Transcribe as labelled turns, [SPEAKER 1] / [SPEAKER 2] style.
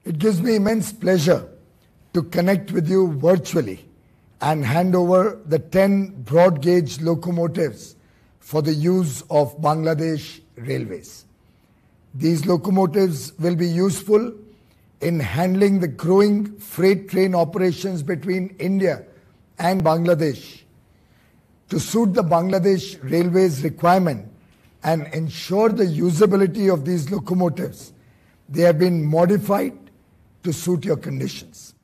[SPEAKER 1] It gives me immense pleasure to connect with you virtually and hand over the 10 broad gauge locomotives for the use of Bangladesh Railways. These locomotives will be useful in handling the growing freight train operations between India and Bangladesh. To suit the Bangladesh Railways requirement and ensure the usability of these locomotives, they have been modified to suit your conditions.